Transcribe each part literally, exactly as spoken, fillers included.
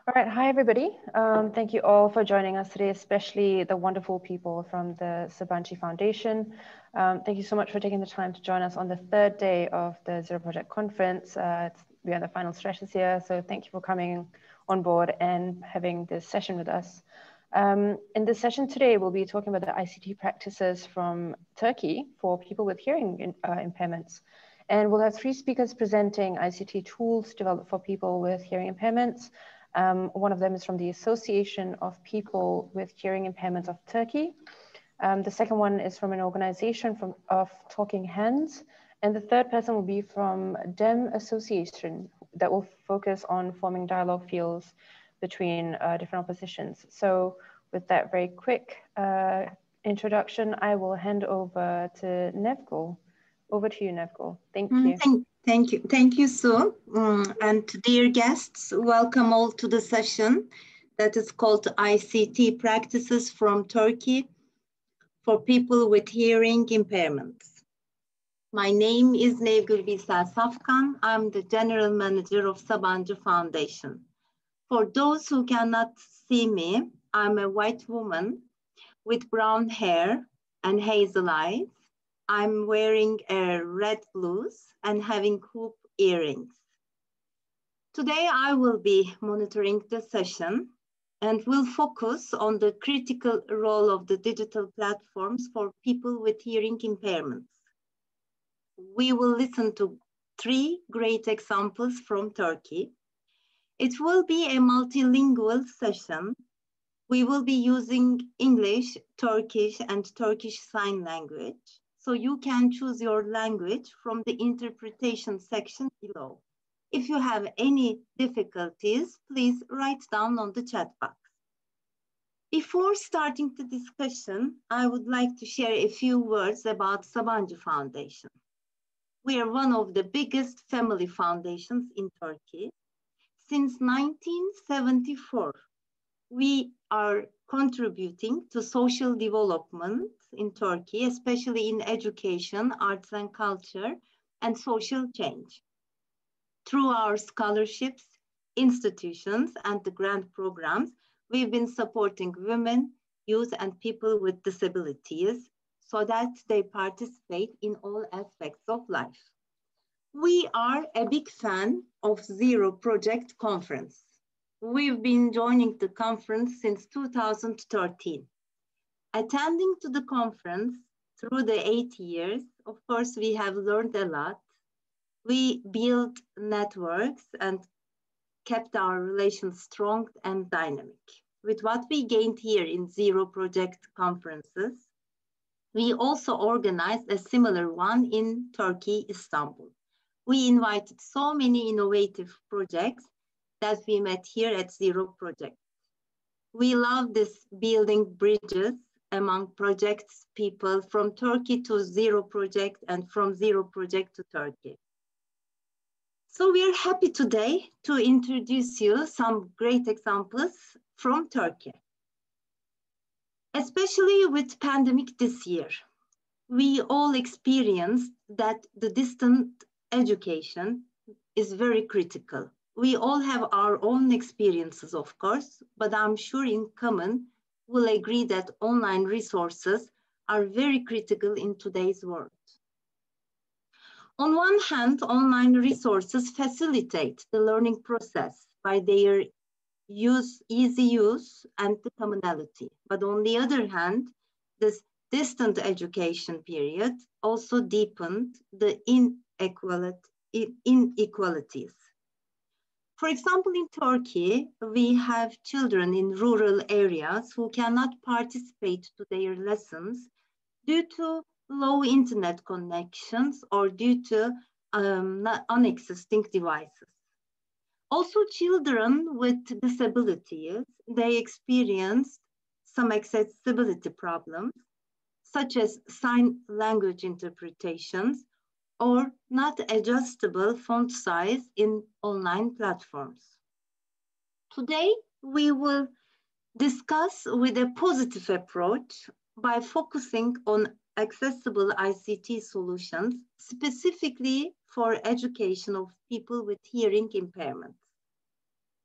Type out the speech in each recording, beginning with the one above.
All right, hi everybody. Um, thank you all for joining us today, especially the wonderful people from the Sabanci Foundation. Um, thank you so much for taking the time to join us on the third day of the Zero Project Conference. Uh, it's, we're in the final stretches here, so thank you for coming on board and having this session with us. Um, in this session today, we'll be talking about the I C T practices from Turkey for people with hearing in, uh, impairments. And we'll have three speakers presenting I C T tools developed for people with hearing impairments. Um, one of them is from the Association of People with Hearing Impairments of Turkey. Um, the second one is from an organization from, of Talking Hands. And the third person will be from DEM Association that will focus on forming dialogue fields between uh, different oppositions. So with that very quick uh, introduction, I will hand over to Nevgul. Over to you, Nevgul. Thank Mm, you. Thank, thank you. Thank you, Sue. Um, and dear guests, welcome all to the session that is called I C T Practices from Turkey for People with Hearing Impairments. My name is Nevgul Birsel Safkan. I'm the General Manager of Sabancı Foundation. For those who cannot see me, I'm a white woman with brown hair and hazel eyes. I'm wearing a red blouse and having hoop earrings. Today, I will be monitoring the session and will focus on the critical role of the digital platforms for people with hearing impairments. We will listen to three great examples from Turkey. It will be a multilingual session. We will be using English, Turkish, and Turkish Sign Language. So you can choose your language from the interpretation section below. If you have any difficulties, please write down on the chat box. Before starting the discussion, I would like to share a few words about Sabancı Foundation. We are one of the biggest family foundations in Turkey. Since nineteen seventy-four, we are contributing to social development in Turkey, especially in education, arts and culture, and social change. Through our scholarships, institutions, and the grant programs, we've been supporting women, youth, and people with disabilities so that they participate in all aspects of life. We are a big fan of Zero Project Conference. We've been joining the conference since two thousand thirteen. Attending to the conference through the eight years, of course, we have learned a lot. We built networks and kept our relations strong and dynamic. With what we gained here in Zero Project conferences, we also organized a similar one in Turkey, Istanbul. We invited so many innovative projects that we met here at Zero Project. We love this building bridges among projects, people from Turkey to Zero Project and from Zero Project to Turkey. So we are happy today to introduce you some great examples from Turkey. Especially with pandemic this year, we all experienced that the distant education is very critical. We all have our own experiences, of course, but I'm sure in common will agree that online resources are very critical in today's world. On one hand, online resources facilitate the learning process by their use, easy use and the commonality. But on the other hand, this distant education period also deepened the inequality, inequalities. For example, in Turkey, we have children in rural areas who cannot participate to their lessons due to low internet connections or due to um, non-existing devices. Also, children with disabilities, they experienced some accessibility problems, such as sign language interpretations or not adjustable font size in online platforms. Today, we will discuss with a positive approach by focusing on accessible I C T solutions, specifically for education of people with hearing impairments.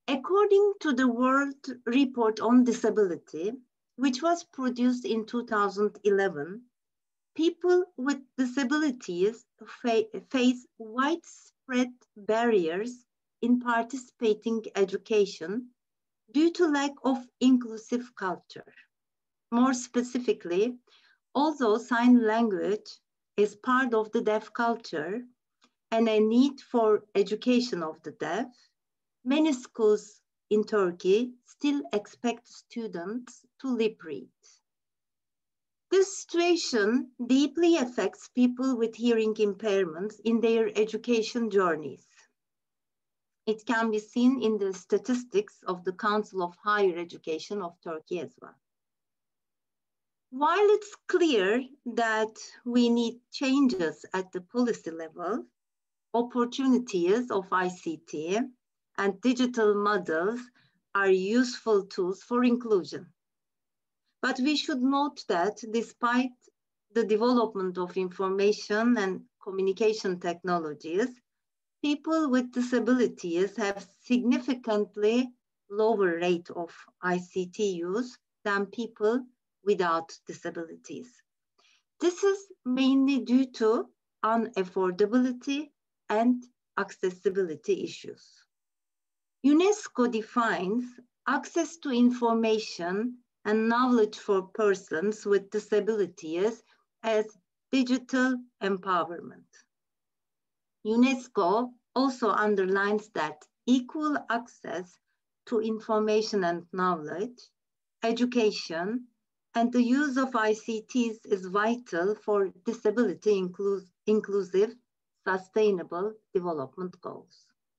According to the World Report on Disability, which was produced in two thousand eleven, people with disabilities fa face widespread barriers in participating education due to lack of inclusive culture. More specifically, although sign language is part of the deaf culture and a need for education of the deaf, many schools in Turkey still expect students to lip read. This situation deeply affects people with hearing impairments in their education journeys. It can be seen in the statistics of the Council of Higher Education of Turkey as well. While it's clear that we need changes at the policy level, opportunities of I C T and digital models are useful tools for inclusion. But we should note that despite the development of information and communication technologies, people with disabilities have significantly lower rate of I C T use than people without disabilities. This is mainly due to unaffordability and accessibility issues. UNESCO defines access to information and knowledge for persons with disabilities as digital empowerment. UNESCO also underlines that equal access to information and knowledge, education, and the use of I C Ts is vital for disability inclus inclusive, sustainable development goals.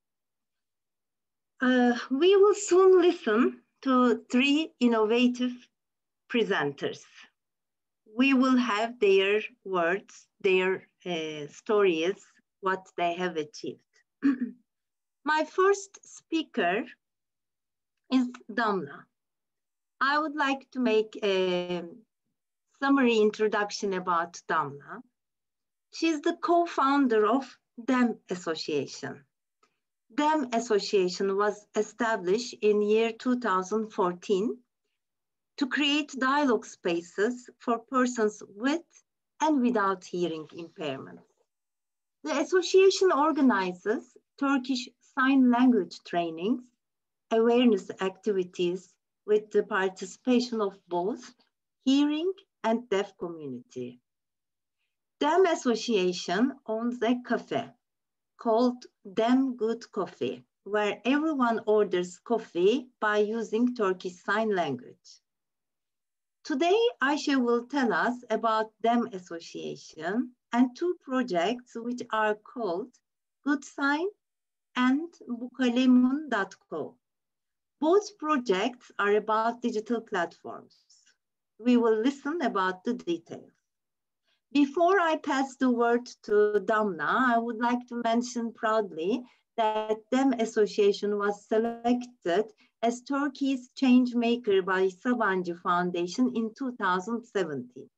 Uh, we will soon listen to three innovative presenters. We will have their words, their uh, stories, what they have achieved. My first speaker is Damla. I would like to make a summary introduction about Damla. She's the co-founder of D E M Association. D E M Association was established in year two thousand fourteen to create dialogue spaces for persons with and without hearing impairment. The association organizes Turkish Sign Language trainings, awareness activities with the participation of both hearing and deaf community. D E M Association owns a cafe called D E M Good Coffee, where everyone orders coffee by using Turkish Sign Language. Today, Ayşe will tell us about D E M Association and two projects which are called Good Sign and Bukalemun dot co. Both projects are about digital platforms. We will listen about the details. Before I pass the word to Damla, I would like to mention proudly that D E M Association was selected as Turkey's change maker by Sabancı Foundation in two thousand seventeen.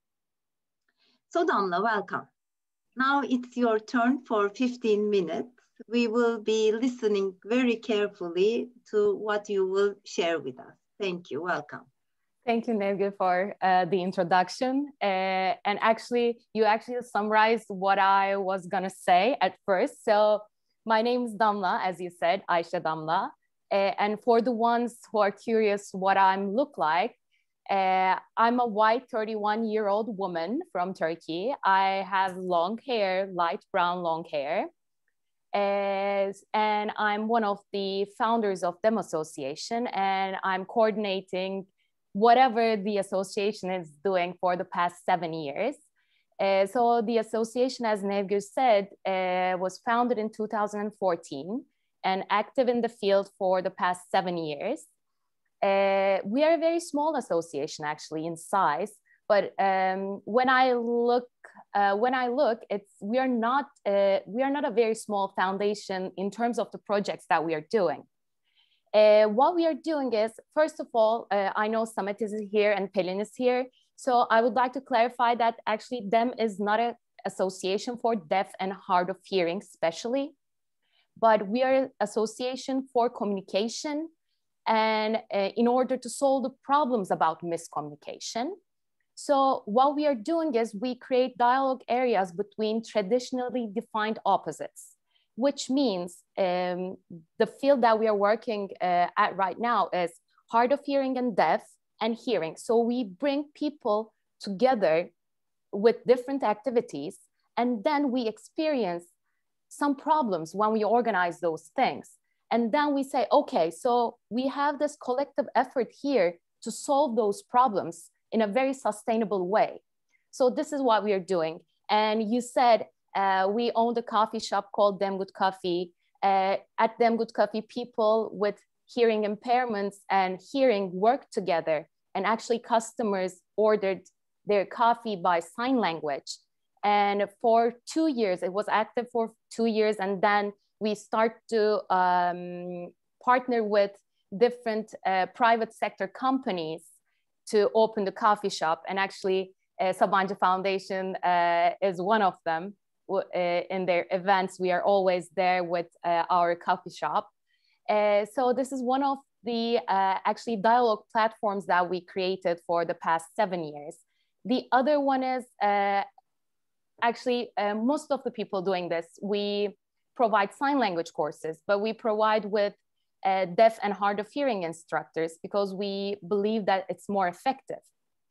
So Damla, welcome. Now it's your turn for fifteen minutes. We will be listening very carefully to what you will share with us. Thank you, welcome. Thank you, Nevgül, for uh, the introduction. Uh, and actually, you actually summarized what I was gonna say at first. So my name is Damla, as you said, Ayşe Damla. Uh, and for the ones who are curious what I look like, uh, I'm a white thirty-one-year-old woman from Turkey. I have long hair, light brown long hair. As, and I'm one of the founders of D E M Association, and I'm coordinating whatever the association is doing for the past seven years. Uh, so the association, as Nevgül said, uh, was founded in two thousand fourteen and active in the field for the past seven years. Uh, we are a very small association actually in size, but um, when I look, uh, when I look, it's we are not uh, we are not a very small foundation in terms of the projects that we are doing. Uh, what we are doing is, first of all, uh, I know Samet is here and Pelin is here. So I would like to clarify that actually D E M is not an association for deaf and hard of hearing especially, but we are an association for communication and uh, in order to solve the problems about miscommunication. So what we are doing is we create dialogue areas between traditionally defined opposites, which means um, the field that we are working uh, at right now is hard of hearing and deaf and hearing. So we bring people together with different activities, and then we experience some problems when we organize those things. And then we say, okay, so we have this collective effort here to solve those problems in a very sustainable way. So this is what we are doing. And you said uh, we owned a coffee shop called Dem Good Coffee. Uh, at Dem Good Coffee, people with hearing impairments and hearing work together, and actually customers ordered their coffee by sign language. And for two years, it was active for two years. And then we start to um, partner with different uh, private sector companies to open the coffee shop. And actually uh, Sabancı Foundation uh, is one of them. Uh, in their events, we are always there with uh, our coffee shop. Uh, so this is one of the uh, actually dialogue platforms that we created for the past seven years. The other one is uh, actually uh, most of the people doing this, we provide sign language courses, but we provide with uh, deaf and hard of hearing instructors because we believe that it's more effective.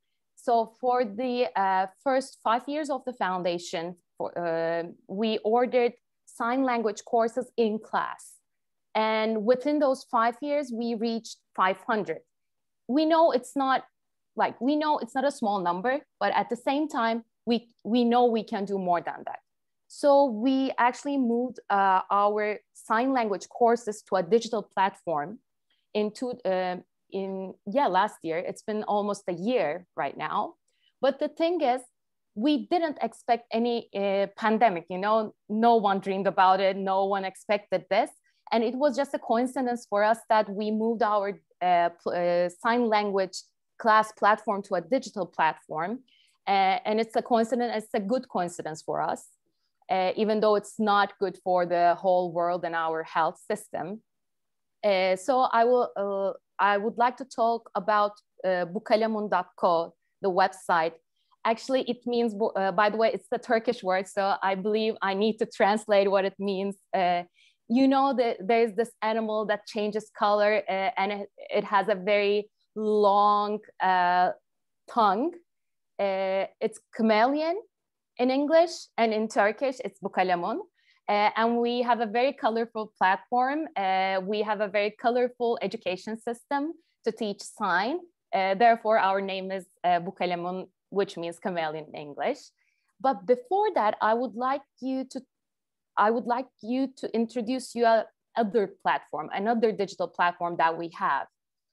So for the uh, first five years of the foundation, for, uh, we ordered sign language courses in class. And within those five years, we reached five hundred. We know it's not like, we know it's not a small number, but at the same time, we, we know we can do more than that. So we actually moved uh, our sign language courses to a digital platform into, uh, in, yeah, last year. It's been almost a year right now. But the thing is, we didn't expect any uh, pandemic, you know, no one dreamed about it. No one expected this. And it was just a coincidence for us that we moved our uh, uh, sign language class platform to a digital platform. Uh, and it's a coincidence, it's a good coincidence for us, uh, even though it's not good for the whole world and our health system. Uh, so I, will, uh, I would like to talk about uh, bukalemun dot co, the website. Actually, it means, uh, by the way, it's the Turkish word, so I believe I need to translate what it means. Uh, you know that there's this animal that changes color uh, and it, it has a very long uh, tongue. Uh, it's chameleon in English, and in Turkish, it's bukalemun. Uh, and we have a very colorful platform. Uh, we have a very colorful education system to teach sign. Uh, therefore, our name is uh, bukalemun, which means chameleon in English. But before that, I would like you to, I would like you to introduce you a other platform, another digital platform that we have.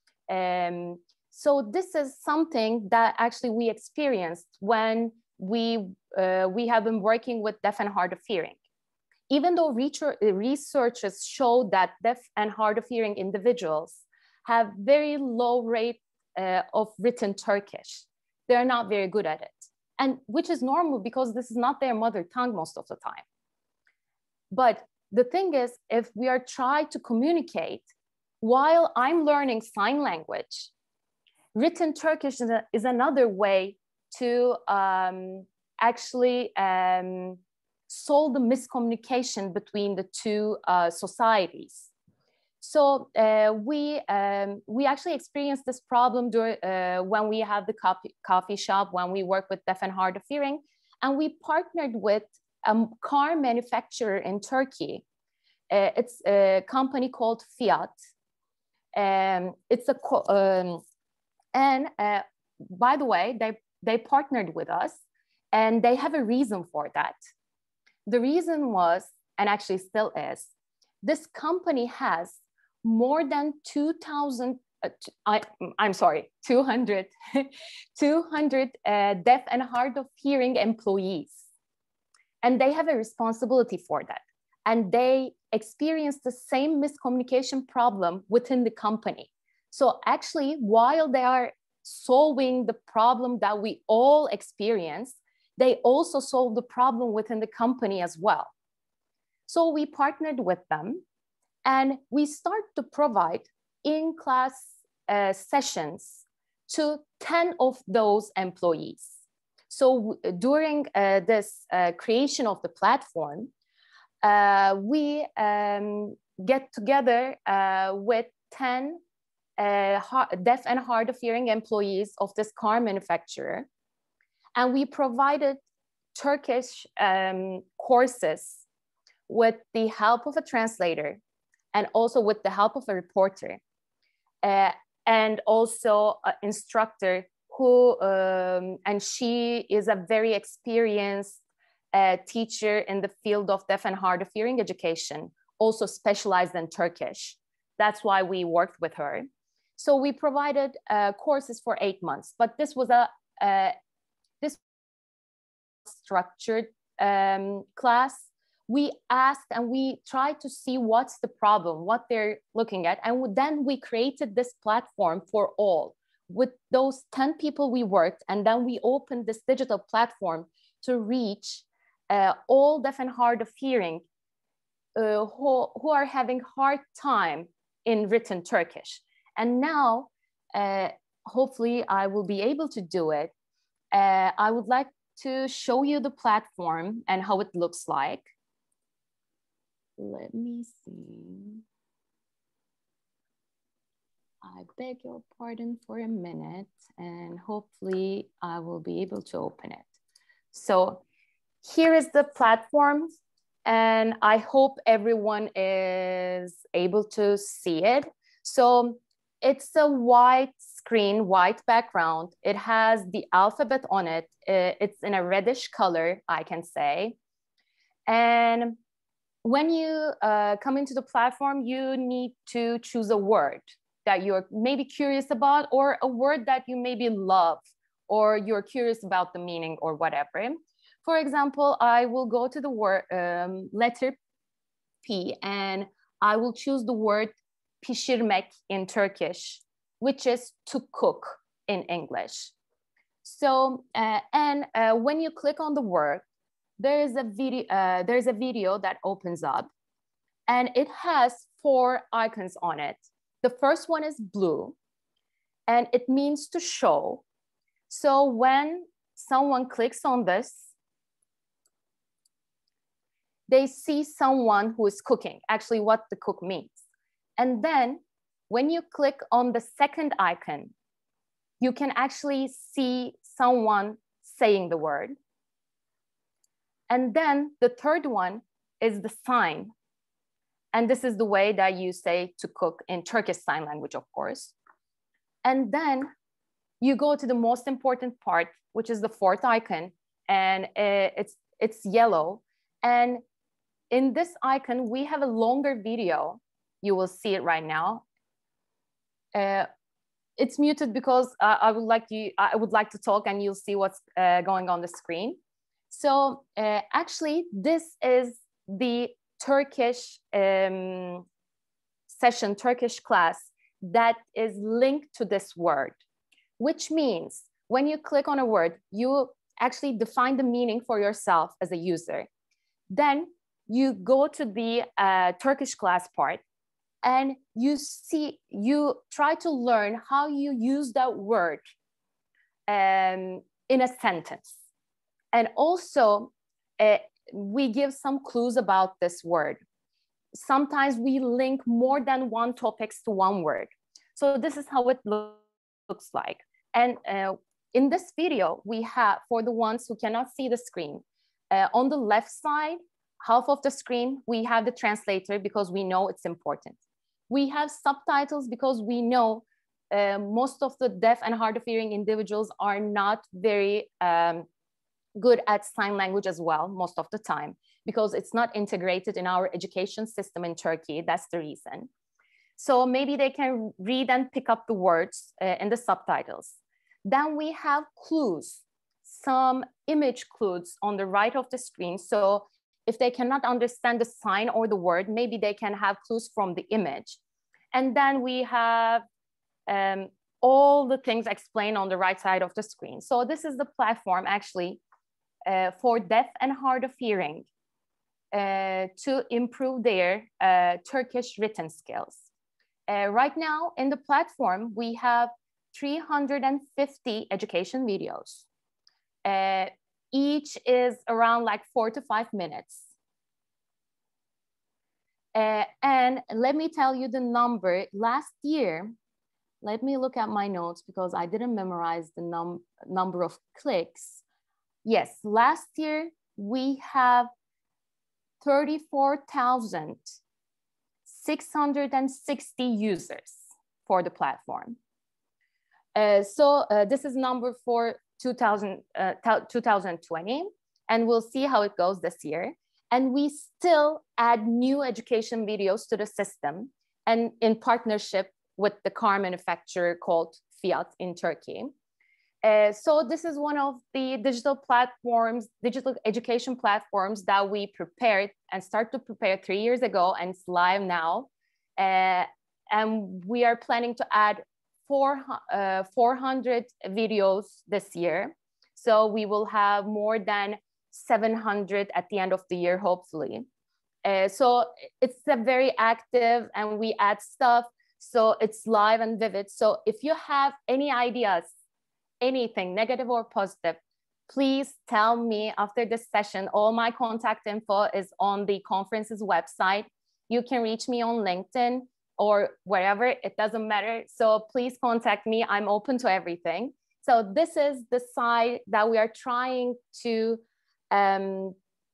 Um, so this is something that actually we experienced when we, uh, we have been working with deaf and hard of hearing. Even though researchers show that deaf and hard of hearing individuals have very low rate uh, of written Turkish, they're not very good at it. And which is normal because this is not their mother tongue most of the time. But the thing is, if we are trying to communicate while I'm learning sign language, written Turkish is, a, is another way to um, actually um, solve the miscommunication between the two uh, societies. So uh, we, um, we actually experienced this problem during, uh, when we have the coffee, coffee shop, when we work with deaf and hard of hearing, and we partnered with a car manufacturer in Turkey. Uh, it's a company called Fiat. Um, it's a, um, and uh, by the way, they, they partnered with us and they have a reason for that. The reason was, and actually still is, this company has more than two thousand, uh, I, I'm sorry, two hundred, two hundred uh, deaf and hard of hearing employees. And they have a responsibility for that. And they experience the same miscommunication problem within the company. So actually, while they are solving the problem that we all experience, they also solve the problem within the company as well. So we partnered with them and we start to provide in-class uh, sessions to ten of those employees. So during uh, this uh, creation of the platform, uh, we um, get together uh, with ten uh, deaf and hard of hearing employees of this car manufacturer. And we provided Turkish um, courses with the help of a translator and also with the help of a reporter uh, and also an instructor who, um, and she is a very experienced uh, teacher in the field of deaf and hard of hearing education, also specialized in Turkish. That's why we worked with her. So we provided uh, courses for eight months, but this was a, uh, this structured um, class. We asked and we tried to see what's the problem, what they're looking at. And then we created this platform for all. With those ten people we worked, and then we opened this digital platform to reach uh, all deaf and hard of hearing uh, who, who are having hard time in written Turkish. And now, uh, hopefully I will be able to do it. Uh, I would like to show you the platform and how it looks like. Let me see. I beg your pardon for a minute, and hopefully I will be able to open it. So here is the platform, and I hope everyone is able to see it. So it's a white screen, white background. It has the alphabet on it. It's in a reddish color, I can say. And when you uh, come into the platform, you need to choose a word that you're maybe curious about, or a word that you maybe love, or you're curious about the meaning or whatever. For example, I will go to the word um, letter P, and I will choose the word pişirmek in Turkish, which is to cook in English. So, uh, and uh, when you click on the word, there is a video, uh, there's a video that opens up, and it has four icons on it. The first one is blue, and it means to show. So when someone clicks on this, they see someone who is cooking, actually what the cook means. And then when you click on the second icon, you can actually see someone saying the word. And then the third one is the sign. And this is the way that you say to cook in Turkish Sign Language, of course. And then you go to the most important part, which is the fourth icon, and it's, it's yellow. And in this icon, we have a longer video. You will see it right now. Uh, it's muted because uh, I would like you, I would like to talk, and you'll see what's uh, going on the screen. So uh, actually, this is the Turkish um, session, Turkish class that is linked to this word, which means when you click on a word, you actually define the meaning for yourself as a user. Then you go to the uh, Turkish class part, and you see, you try to learn how you use that word um, in a sentence. And also, uh, we give some clues about this word. Sometimes we link more than one topics to one word. So this is how it lo looks like. And uh, in this video, we have, for the ones who cannot see the screen, uh, on the left side, half of the screen, we have the translator because we know it's important. We have subtitles because we know uh, most of the deaf and hard of hearing individuals are not very um, good at sign language as well, most of the time, because it's not integrated in our education system in Turkey. That's the reason. So maybe they can read and pick up the words uh, in the subtitles. Then we have clues, some image clues on the right of the screen. So if they cannot understand the sign or the word, maybe they can have clues from the image. And then we have um, all the things explained on the right side of the screen. So this is the platform actually uh, for deaf and hard of hearing uh, to improve their uh, Turkish written skills. Uh, right now in the platform, we have three hundred fifty education videos. Uh, each is around like four to five minutes. Uh, and let me tell you the number. Last year, let me look at my notes because I didn't memorize the num number of clicks. Yes, last year we have thirty-four thousand six hundred sixty users for the platform. Uh, so uh, this is number for two thousand, uh, two thousand twenty, and we'll see how it goes this year. And we still add new education videos to the system, and in partnership with the car manufacturer called Fiat in Turkey. Uh, so this is one of the digital platforms, digital education platforms that we prepared and start to prepare three years ago, and it's live now. Uh, and we are planning to add four, uh, four hundred videos this year. So we will have more than seven hundred at the end of the year, hopefully. Uh, so it's a very active, and we add stuff. So it's live and vivid. So if you have any ideas, anything negative or positive, please tell me after this session. All my contact info is on the conference's website. You can reach me on LinkedIn or wherever, it doesn't matter. So please contact me. I'm open to everything. So this is the side that we are trying to um,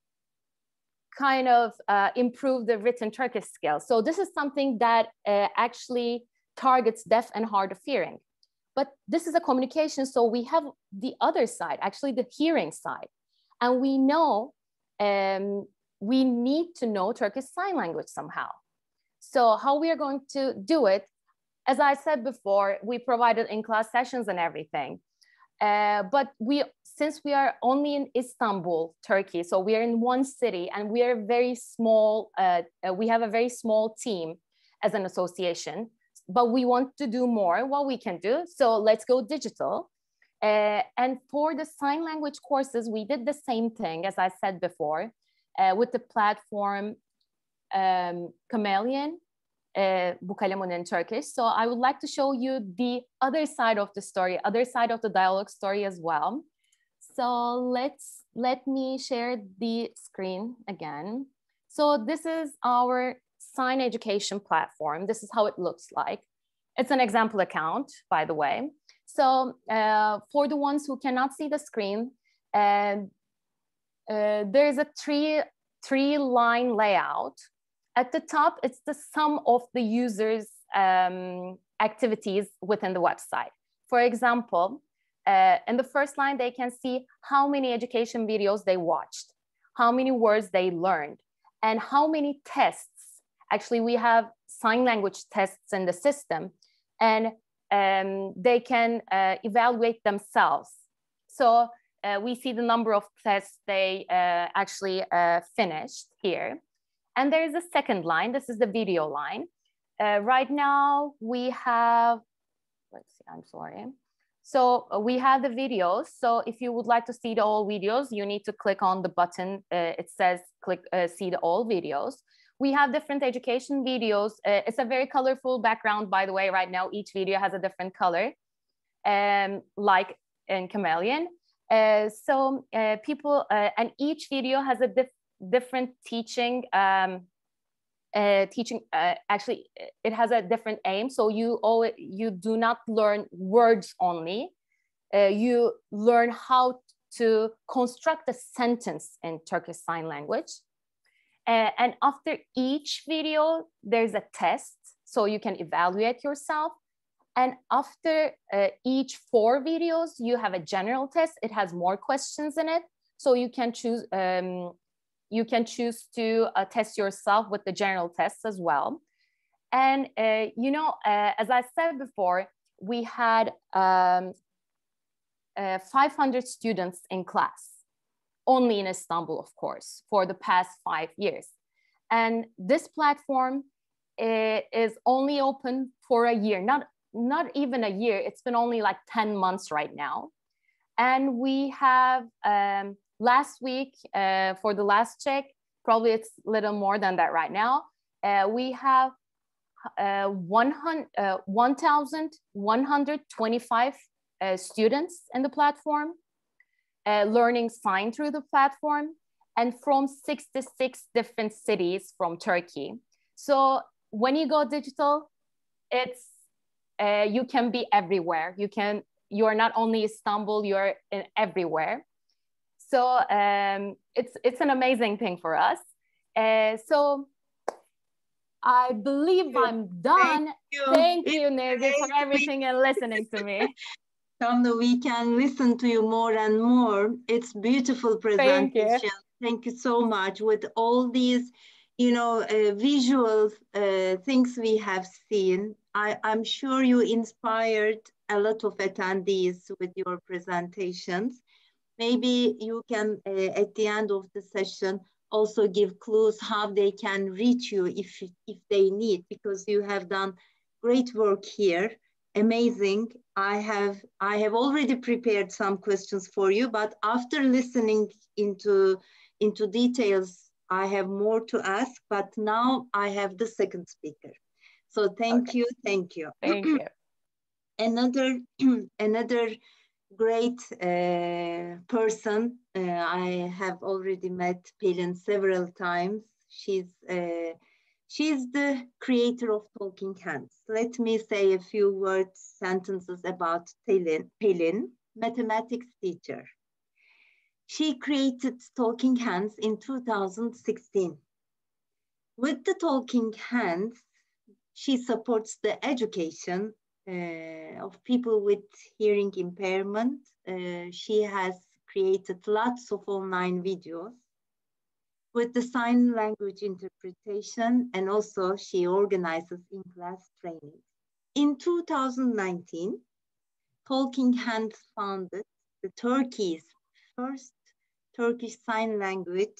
kind of uh, improve the written Turkish skills. So this is something that uh, actually targets deaf and hard of hearing. But this is a communication, so we have the other side, actually the hearing side. And we know um, we need to know Turkish Sign Language somehow. So how we are going to do it, as I said before, we provided in-class sessions and everything. Uh, but we, since we are only in Istanbul, Turkey, so we are in one city, and we are very small, uh, uh, we have a very small team as an association, but we want to do more, what we can do. So let's go digital. Uh, and for the sign language courses, we did the same thing, as I said before, uh, with the platform um, Chameleon, uh, Bu Kalemun in Turkish. So I would like to show you the other side of the story, other side of the dialogue story as well. So let's, let me share the screen again. So this is our sign education platform. This is how it looks like. It's an example account, by the way. So uh, for the ones who cannot see the screen, uh, uh, there's a three, three line layout. At the top, it's the sum of the users' um, activities within the website. For example, uh, in the first line, they can see how many education videos they watched, how many words they learned, and how many tests. Actually, we have sign language tests in the system, and um, they can uh, evaluate themselves. So uh, we see the number of tests they uh, actually uh, finished here. And there is a second line. This is the video line. Uh, right now we have, let's see, I'm sorry. So uh, we have the videos. So if you would like to see the all videos, you need to click on the button. Uh, it says click, uh, see the all videos. We have different education videos. Uh, it's a very colorful background, by the way. Right now, each video has a different color, um, like in Chameleon. Uh, so uh, people, uh, and each video has a diff different teaching, um, uh, teaching, uh, actually, it has a different aim. So you, owe it, you do not learn words only. Uh, you learn how to construct a sentence in Turkish Sign Language. Uh, and after each video, there's a test, so you can evaluate yourself. And after uh, each four videos, you have a general test. It has more questions in it, so you can choose. Um, you can choose to uh, test yourself with the general tests as well. And uh, you know, uh, as I said before, we had um, uh, five hundred students in class. Only in Istanbul, of course, for the past five years. And this platform is only open for a year, not, not even a year. It's been only like ten months right now. And we have um, last week, uh, for the last check, probably it's a little more than that right now, uh, we have uh, one thousand one hundred twenty-five uh, students in the platform, uh, learning sign through the platform, and from sixty-six different cities from Turkey. So when you go digital, it's uh, you can be everywhere. You can you are not only Istanbul, you're in everywhere. So um, it's it's an amazing thing for us. Uh, so I believe I'm done. Thank you, Thank you Nilgün, for everything and listening to me. Damla, we can listen to you more and more. It's beautiful presentation. Thank you. Thank you so much. With all these, you know, uh, visual uh, things we have seen, I, I'm sure you inspired a lot of attendees with your presentations. Maybe you can, uh, at the end of the session, also give clues how they can reach you if, if they need, because you have done great work here. Amazing. I have, I have already prepared some questions for you, but after listening into, into details, I have more to ask, but now I have the second speaker. So thank okay. you, thank you. Thank you. Another, another great uh, person. Uh, I have already met Pelin several times. She's uh, she's the creator of Talking Hands. Let me say a few words, sentences about Pelin. Pelin, mathematics teacher. She created Talking Hands in two thousand sixteen. With the Talking Hands, she supports the education Uh, of people with hearing impairment. Uh, she has created lots of online videos with the sign language interpretation, and also she organizes in-class training. In two thousand nineteen, Talking Hands founded the Turkey's first Turkish Sign Language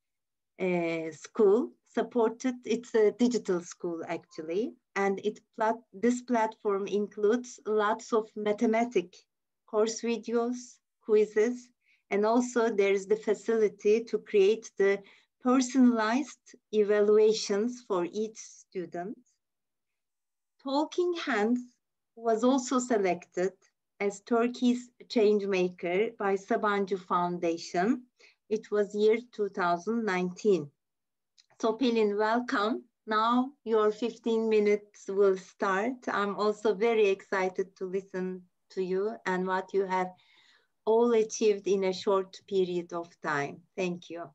uh, school, supported, it's a digital school actually, and it plat this platform includes lots of mathematic course videos, quizzes, and also there's the facility to create the personalized evaluations for each student. Talking Hands was also selected as Turkey's changemaker by Sabancı Foundation. It was year two thousand nineteen. So Pelin, welcome. Now your fifteen minutes will start. I'm also very excited to listen to you and what you have all achieved in a short period of time. Thank you.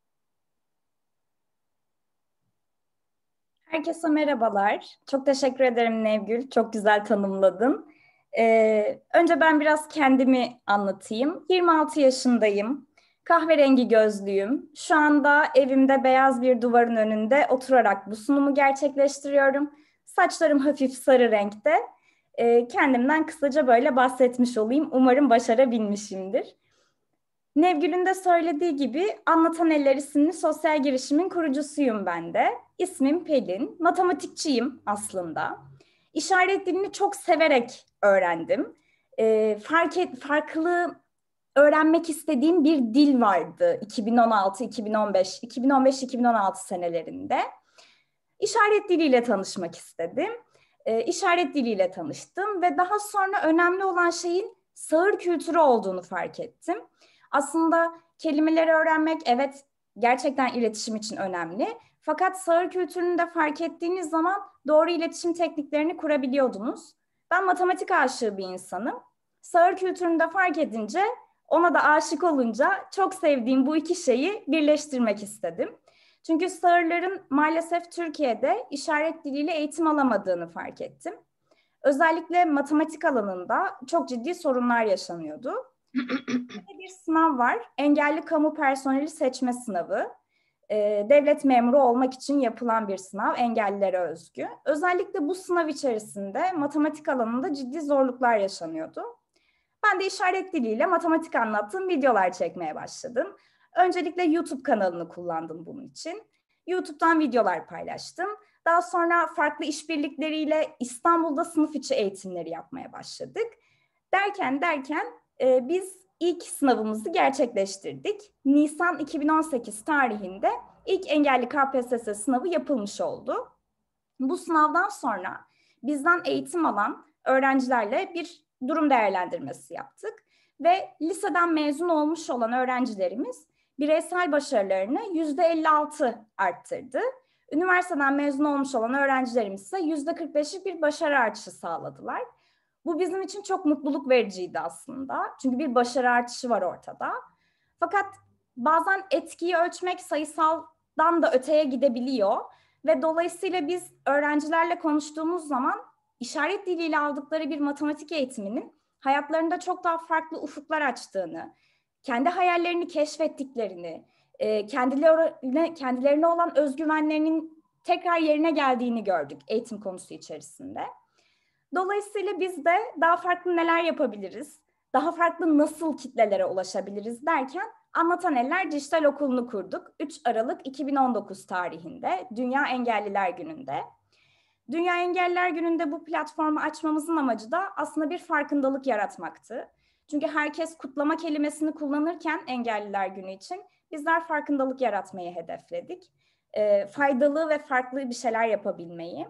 Herkese merhabalar. Çok teşekkür ederim Nevgül. Çok güzel tanımladın. Ee, önce ben biraz kendimi anlatayım. yirmi altı yaşındayım. Kahverengi gözlüyüm. Şu anda evimde beyaz bir duvarın önünde oturarak bu sunumu gerçekleştiriyorum. Saçlarım hafif sarı renkte. Ee, kendimden kısaca böyle bahsetmiş olayım. Umarım başarabilmişimdir. Nevgül'ün de söylediği gibi Anlatan Eller isimli sosyal girişimin kurucusuyum ben de. İsmim Pelin. Matematikçiyim aslında. İşaret dilini çok severek öğrendim. Ee, fark et, farklı öğrenmek istediğim bir dil vardı iki bin on altı iki bin on beş iki bin on beş iki bin on altı senelerinde. İşaret diliyle tanışmak istedim. Ee, işaret diliyle tanıştım ve daha sonra önemli olan şeyin sağır kültürü olduğunu fark ettim. Aslında kelimeleri öğrenmek evet gerçekten iletişim için önemli. Fakat sağır kültürünü de fark ettiğiniz zaman doğru iletişim tekniklerini kurabiliyordunuz. Ben matematik aşığı bir insanım. Sağır kültürünü de fark edince, ona da aşık olunca çok sevdiğim bu iki şeyi birleştirmek istedim. Çünkü sağırların maalesef Türkiye'de işaret diliyle eğitim alamadığını fark ettim. Özellikle matematik alanında çok ciddi sorunlar yaşanıyordu. Bir sınav var, engelli kamu personeli seçme sınavı. Ee, devlet memuru olmak için yapılan bir sınav, engellilere özgü. Özellikle bu sınav içerisinde matematik alanında ciddi zorluklar yaşanıyordu. Ben de işaret diliyle matematik anlattığım videolar çekmeye başladım. Öncelikle YouTube kanalını kullandım bunun için. YouTube'dan videolar paylaştım. Daha sonra farklı işbirlikleriyle İstanbul'da sınıf içi eğitimleri yapmaya başladık. Derken derken e, biz ilk sınavımızı gerçekleştirdik. Nisan iki bin on sekiz tarihinde ilk engelli K P S S sınavı yapılmış oldu. Bu sınavdan sonra bizden eğitim alan öğrencilerle bir durum değerlendirmesi yaptık ve liseden mezun olmuş olan öğrencilerimiz bireysel başarılarını yüzde elli altı arttırdı. Üniversiteden mezun olmuş olan öğrencilerimiz ise yüzde kırk beşlik bir başarı artışı sağladılar. Bu bizim için çok mutluluk vericiydi aslında. Çünkü bir başarı artışı var ortada. Fakat bazen etkiyi ölçmek sayısaldan da öteye gidebiliyor. Ve dolayısıyla biz öğrencilerle konuştuğumuz zaman işaret diliyle aldıkları bir matematik eğitiminin hayatlarında çok daha farklı ufuklar açtığını, kendi hayallerini keşfettiklerini, kendilerine, kendilerine olan özgüvenlerinin tekrar yerine geldiğini gördük eğitim konusu içerisinde. Dolayısıyla biz de daha farklı neler yapabiliriz, daha farklı nasıl kitlelere ulaşabiliriz derken Anlatan Eller Dijital Okulu'nu kurduk. üç Aralık iki bin on dokuz tarihinde, Dünya Engelliler Günü'nde. Dünya Engelliler Günü'nde bu platformu açmamızın amacı da aslında bir farkındalık yaratmaktı. Çünkü herkes kutlama kelimesini kullanırken Engelliler Günü için bizler farkındalık yaratmayı hedefledik. E, faydalı ve farklı bir şeyler yapabilmeyi.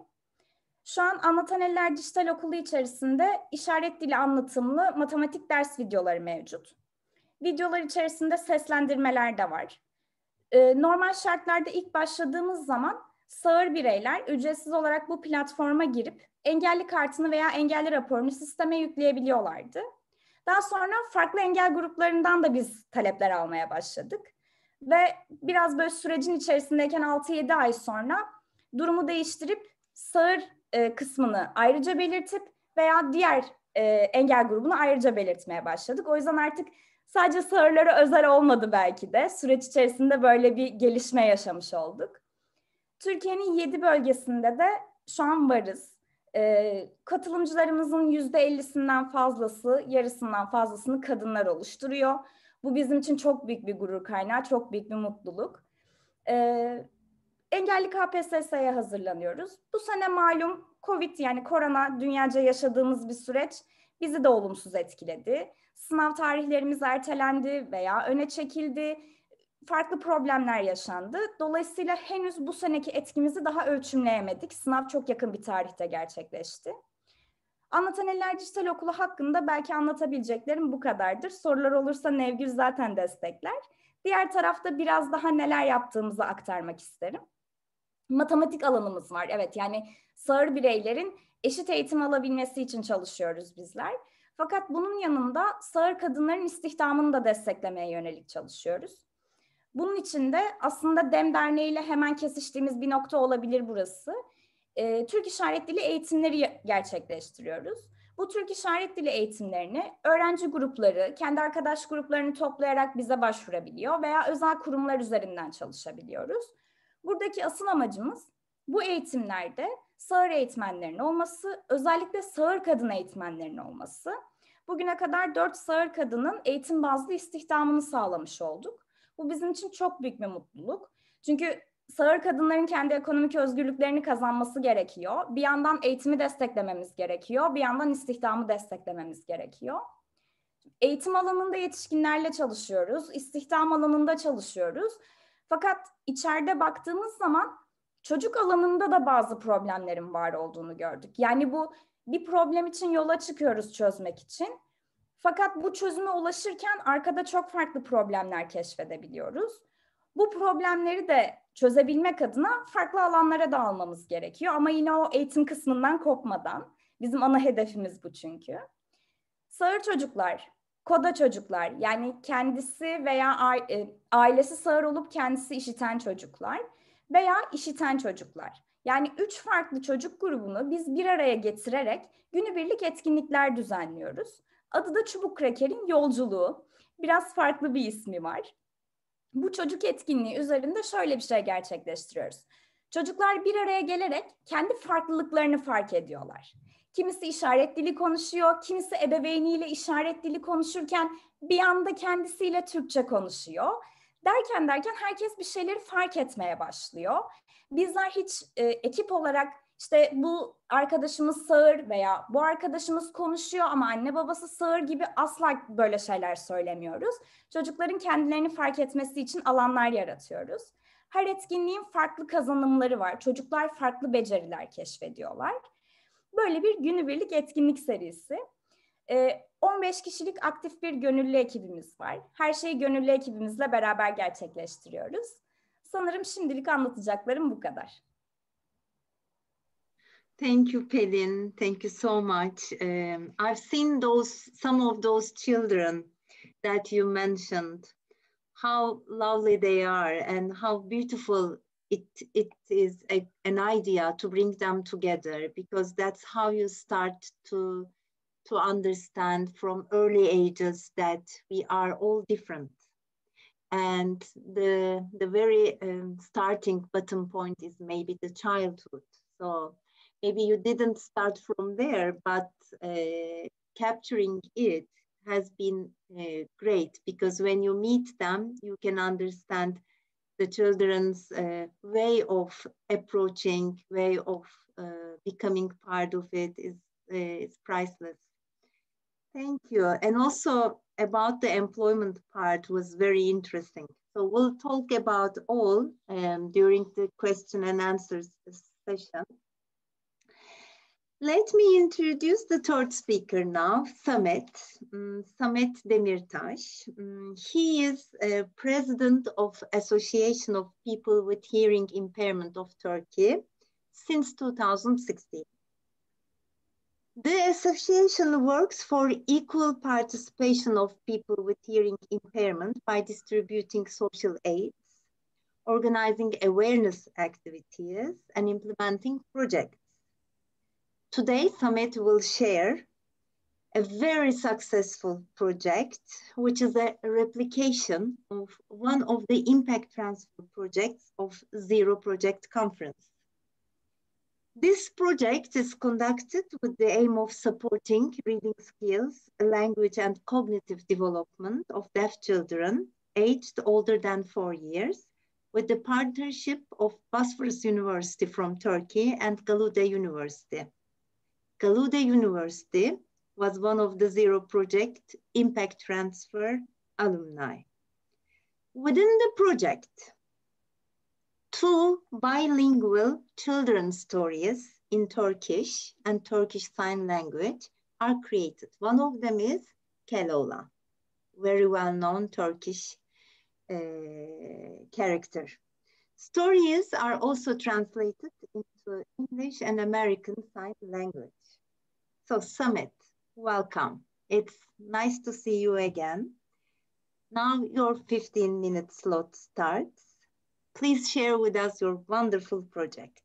Şu an Anlatan Eller Dijital Okulu içerisinde işaret dili anlatımlı matematik ders videoları mevcut. Videolar içerisinde seslendirmeler de var. Ee, normal şartlarda ilk başladığımız zaman sağır bireyler ücretsiz olarak bu platforma girip engelli kartını veya engelli raporunu sisteme yükleyebiliyorlardı. Daha sonra farklı engel gruplarından da biz talepler almaya başladık. Ve biraz böyle sürecin içerisindeyken altı yedi ay sonra durumu değiştirip sağır e, kısmını ayrıca belirtip veya diğer e, engel grubunu ayrıca belirtmeye başladık. O yüzden artık sadece sağırlara özel olmadı belki de. Süreç içerisinde böyle bir gelişme yaşamış olduk. Türkiye'nin yedi bölgesinde de şu an varız. Ee, katılımcılarımızın yüzde ellisinden fazlası, yarısından fazlasını kadınlar oluşturuyor. Bu bizim için çok büyük bir gurur kaynağı, çok büyük bir mutluluk. Ee, engelli K P S S'ye hazırlanıyoruz. Bu sene malum Covid yani korona dünyaca yaşadığımız bir süreç bizi de olumsuz etkiledi. Sınav tarihlerimiz ertelendi veya öne çekildi. Farklı problemler yaşandı. Dolayısıyla henüz bu seneki etkimizi daha ölçümleyemedik. Sınav çok yakın bir tarihte gerçekleşti. Anlatan Eller Dijital Okulu hakkında belki anlatabileceklerim bu kadardır. Sorular olursa Nevgül zaten destekler. Diğer tarafta biraz daha neler yaptığımızı aktarmak isterim. Matematik alanımız var. Evet, yani sağır bireylerin eşit eğitim alabilmesi için çalışıyoruz bizler. Fakat bunun yanında sağır kadınların istihdamını da desteklemeye yönelik çalışıyoruz. Bunun için de aslında DEM Derneği ile hemen kesiştiğimiz bir nokta olabilir burası. Ee, Türk İşaret Dili eğitimleri gerçekleştiriyoruz. Bu Türk İşaret Dili eğitimlerini öğrenci grupları, kendi arkadaş gruplarını toplayarak bize başvurabiliyor veya özel kurumlar üzerinden çalışabiliyoruz. Buradaki asıl amacımız bu eğitimlerde sağır eğitmenlerin olması, özellikle sağır kadın eğitmenlerin olması. Bugüne kadar dört sağır kadının eğitim bazlı istihdamını sağlamış olduk. Bu bizim için çok büyük bir mutluluk. Çünkü sağır kadınların kendi ekonomik özgürlüklerini kazanması gerekiyor. Bir yandan eğitimi desteklememiz gerekiyor, bir yandan istihdamı desteklememiz gerekiyor. Eğitim alanında yetişkinlerle çalışıyoruz, istihdam alanında çalışıyoruz. Fakat içeride baktığımız zaman çocuk alanında da bazı problemlerin var olduğunu gördük. Yani bu bir problem için yola çıkıyoruz çözmek için. Fakat bu çözüme ulaşırken arkada çok farklı problemler keşfedebiliyoruz. Bu problemleri de çözebilmek adına farklı alanlara da almamız gerekiyor. Ama yine o eğitim kısmından kopmadan. Bizim ana hedefimiz bu çünkü. Sağır çocuklar, koda çocuklar, yani kendisi veya ailesi sağır olup kendisi işiten çocuklar veya işiten çocuklar. Yani üç farklı çocuk grubunu biz bir araya getirerek günübirlik etkinlikler düzenliyoruz. Adı da Çubuk Kraker'in Yolculuğu. Biraz farklı bir ismi var. Bu çocuk etkinliği üzerinde şöyle bir şey gerçekleştiriyoruz. Çocuklar bir araya gelerek kendi farklılıklarını fark ediyorlar. Kimisi işaret dili konuşuyor, kimisi ebeveyniyle işaret dili konuşurken bir anda kendisiyle Türkçe konuşuyor. Derken derken herkes bir şeyleri fark etmeye başlıyor. Bizler hiç e, ekip olarak işte bu arkadaşımız sağır veya bu arkadaşımız konuşuyor ama anne babası sağır gibi asla böyle şeyler söylemiyoruz. Çocukların kendilerini fark etmesi için alanlar yaratıyoruz. Her etkinliğin farklı kazanımları var. Çocuklar farklı beceriler keşfediyorlar. Böyle bir günübirlik etkinlik serisi. on beş kişilik aktif bir gönüllü ekibimiz var. Her şeyi gönüllü ekibimizle beraber gerçekleştiriyoruz. Sanırım şimdilik anlatacaklarım bu kadar. Thank you, Pelin. Thank you so much. Um, I've seen those some of those children that you mentioned. How lovely they are and how beautiful it it is a, an idea to bring them together, because that's how you start to to understand from early ages that we are all different. And the, the very um, starting bottom point is maybe the childhood. So maybe you didn't start from there, but uh, capturing it has been uh, great, because when you meet them, you can understand the children's uh, way of approaching, way of uh, becoming part of it is, uh, is priceless. Thank you. And also about the employment part was very interesting. So we'll talk about all um, during the question and answers session. Let me introduce the third speaker now, Samet, um, Samet Demirtaş. Um, he is uh, president of Association of People with Hearing Impairment of Turkey since two thousand sixteen. The association works for equal participation of people with hearing impairment by distributing social aids, organizing awareness activities, and implementing projects. Today, Samet will share a very successful project, which is a replication of one of the impact transfer projects of Zero Project Conference. This project is conducted with the aim of supporting reading skills, language, and cognitive development of deaf children aged older than four years, with the partnership of Bosphorus University from Turkey and Galuda University. Galuda University was one of the Zero Project Impact Transfer alumni. Within the project, two bilingual children's stories in Turkish and Turkish Sign Language are created. One of them is Keloğlan, very well-known Turkish uh, character. Stories are also translated into English and American Sign Language. So Samet, welcome. It's nice to see you again. Now your fifteen minute slot starts. Please share with us your wonderful project.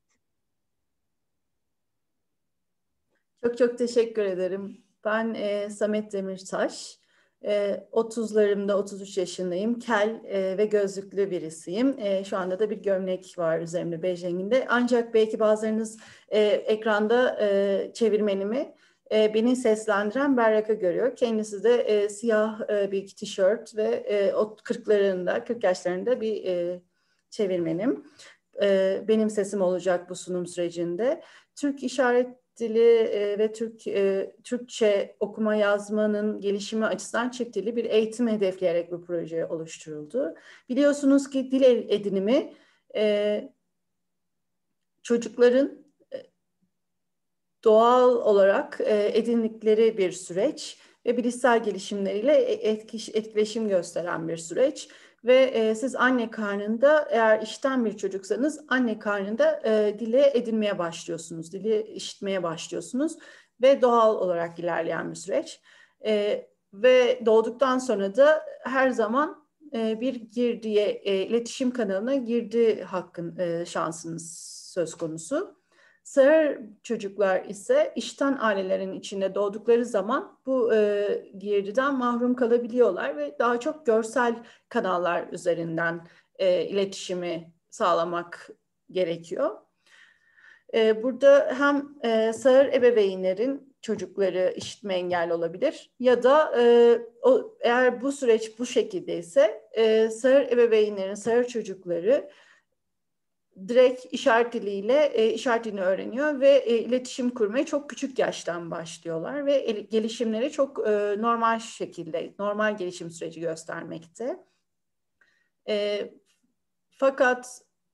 Çok çok teşekkür ederim. Ben e, Samet Demirtaş. E, otuzlarımda, otuz üç yaşındayım. Kel e, ve gözlüklü birisiyim. E, şu anda da bir gömlek var üzerimde, bej renginde. Ancak belki bazılarınız e, ekranda e, çevirmenimi, e, beni seslendiren Berrak'ı görüyor. Kendisi de e, siyah e, bir tişört ve e, o kırklarında, kırk yaşlarında bir e, çevirmenim. E, benim sesim olacak bu sunum sürecinde. Türk İşaret Dili e, ve Türk e, Türkçe okuma yazmanın gelişimi açısından çift dilli bir eğitim hedefleyerek bu proje oluşturuldu. Biliyorsunuz ki dil edinimi e, çocukların e, doğal olarak e, edindikleri bir süreç ve bilişsel gelişimleriyle etkiş, etkileşim gösteren bir süreç. Ve e, siz anne karnında, eğer işten bir çocuksanız anne karnında e, dili edinmeye başlıyorsunuz, dili işitmeye başlıyorsunuz ve doğal olarak ilerleyen bir süreç. E, ve doğduktan sonra da her zaman e, bir girdiye, e, iletişim kanalına girdi hakkın, e, şansınız söz konusu. Sağır çocuklar ise işten ailelerin içinde doğdukları zaman bu e, girdiden mahrum kalabiliyorlar ve daha çok görsel kanallar üzerinden e, iletişimi sağlamak gerekiyor. E, burada hem e, sağır ebeveynlerin çocukları işitme engelli olabilir ya da e, o, eğer bu süreç bu şekildeyse e, sağır ebeveynlerin sağır çocukları direkt işaret diliyle e, işaret dilini öğreniyor ve e, iletişim kurmaya çok küçük yaştan başlıyorlar ve el, gelişimleri çok e, normal şekilde, normal gelişim süreci göstermekte. E, fakat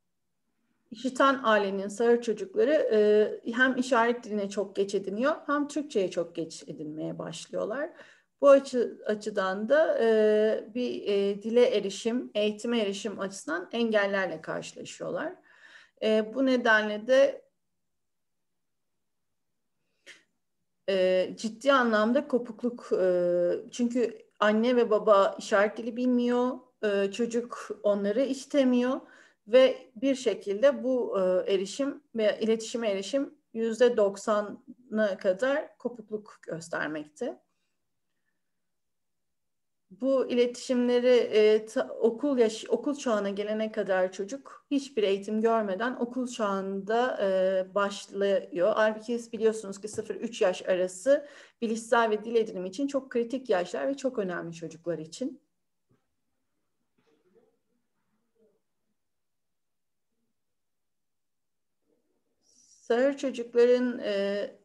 işiten ailenin sağır çocukları e, hem işaret diline çok geç ediniyor hem Türkçe'ye çok geç edinmeye başlıyorlar. Bu açı, açıdan da e, bir e, dile erişim, eğitime erişim açısından engellerle karşılaşıyorlar. E, bu nedenle de e, ciddi anlamda kopukluk, e, çünkü anne ve baba işaret dili bilmiyor, e, çocuk onları işitemiyor ve bir şekilde bu e, erişim ve iletişime erişim yüzde doksana kadar kopukluk göstermekte. Bu iletişimleri e, ta, okul yaş okul çağına gelene kadar çocuk hiçbir eğitim görmeden okul çağında e, başlıyor. Halbuki biliyorsunuz ki sıfır üç yaş arası bilişsel ve dil edinimi için çok kritik yaşlar ve çok önemli çocuklar için. Sağır çocukların e,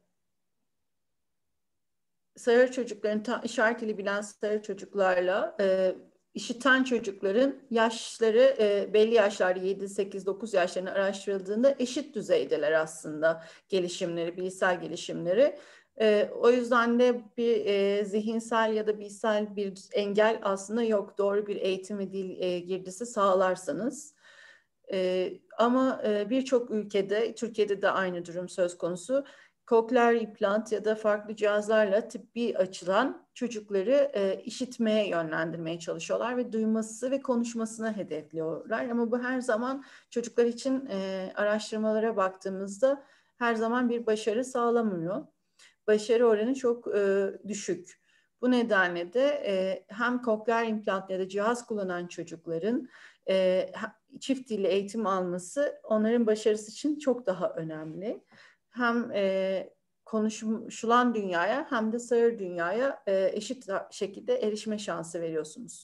sağır çocukların ta, işaret dili bilen sağır çocuklarla e, işiten çocukların yaşları e, belli yaşlarda yedi, sekiz, dokuz yaşlarına araştırıldığında eşit düzeydeler aslında gelişimleri, bilişsel gelişimleri. E, o yüzden de bir e, zihinsel ya da bilişsel bir engel aslında yok. Doğru bir eğitim ve dil e, girdisi sağlarsanız. E, ama e, birçok ülkede, Türkiye'de de aynı durum söz konusu. Kokleer implant ya da farklı cihazlarla tıbbi açılan çocukları e, işitmeye yönlendirmeye çalışıyorlar ve duyması ve konuşmasını hedefliyorlar. Ama bu her zaman çocuklar için e, araştırmalara baktığımızda her zaman bir başarı sağlamıyor. Başarı oranı çok e, düşük. Bu nedenle de e, hem kokleer implant ya da cihaz kullanan çocukların e, çift dilli eğitim alması onların başarısı için çok daha önemli. Hem e, konuşulan dünyaya hem de sağır dünyaya e, eşit şekilde erişme şansı veriyorsunuz.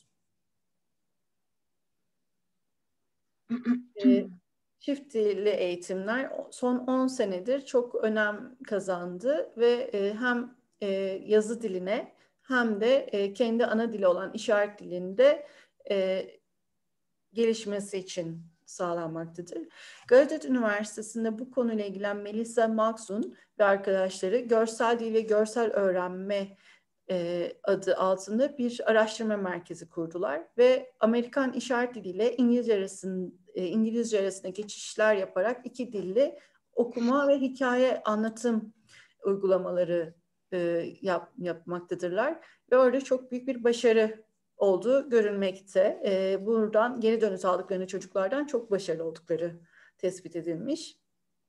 e, çift dilli eğitimler son on senedir çok önem kazandı ve e, hem e, yazı diline hem de e, kendi ana dili olan işaret dilinde e, gelişmesi için sağlanmaktadır. Gallaudet Üniversitesi'nde bu konuyla ilgilenen Melissa Maxun ve arkadaşları görsel dil ve görsel öğrenme e, adı altında bir araştırma merkezi kurdular ve Amerikan işaret diliyle İngilizce arasında, e, İngilizce arasında geçişler yaparak iki dilli okuma ve hikaye anlatım uygulamaları e, yap, yapmaktadırlar ve orada çok büyük bir başarı olduğu görülmekte. E, buradan geri dönüş aldıklarını çocuklardan çok başarılı oldukları tespit edilmiş.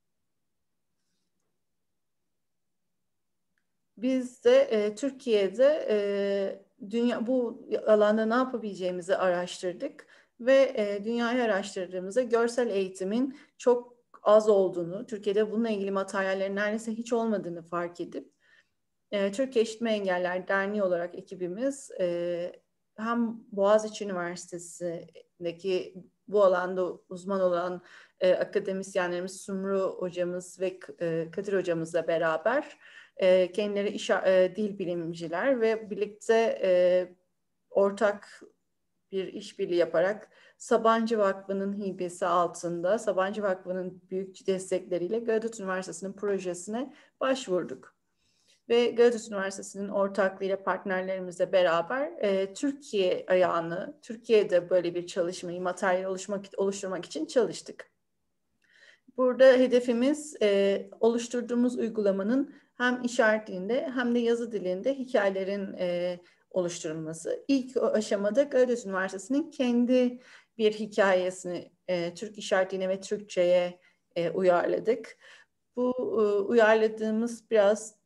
Biz de e, Türkiye'de e, dünya bu alanda ne yapabileceğimizi araştırdık ve e, dünyayı araştırdığımızda görsel eğitimin çok az olduğunu, Türkiye'de bununla ilgili materyallerin neredeyse hiç olmadığını fark edip e, Türkiye İşitme Engeller Derneği olarak ekibimiz e, hem Boğaziçi Üniversitesi'ndeki bu alanda uzman olan e, akademisyenlerimiz Sumru hocamız ve e, Kadir hocamızla beraber e, kendileri iş, e, dil bilimciler ve birlikte e, ortak bir işbirliği yaparak Sabancı Vakfı'nın hibesi altında Sabancı Vakfı'nın büyük destekleriyle Gallaudet Üniversitesi'nin projesine başvurduk. Ve Gallaudet Üniversitesi'nin ortaklığıyla partnerlerimizle beraber e, Türkiye ayağını, Türkiye'de böyle bir çalışmayı, materyal oluşmak, oluşturmak için çalıştık. Burada hedefimiz e, oluşturduğumuz uygulamanın hem işaret dilinde hem de yazı dilinde hikayelerin e, oluşturulması. İlk aşamada Gallaudet Üniversitesi'nin kendi bir hikayesini e, Türk işaret diline ve Türkçe'ye e, uyarladık. Bu e, uyarladığımız biraz